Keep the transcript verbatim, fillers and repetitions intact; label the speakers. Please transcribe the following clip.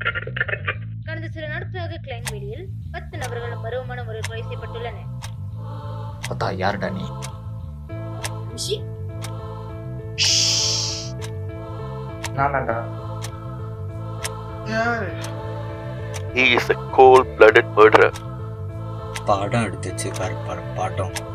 Speaker 1: கடந்த சில நாட்களாக கிளைன் வெளியில் பத்து நபர்கள் மர்மமான முறையில் கொலை செய்யப்பட்டுள்ளனர்.
Speaker 2: பத்தா யாருடா நீ? நானாடா.
Speaker 3: He is a cold-blooded murderer.
Speaker 2: பாடம் எடுத்துச்சு கருப்பார் பாட்டம்.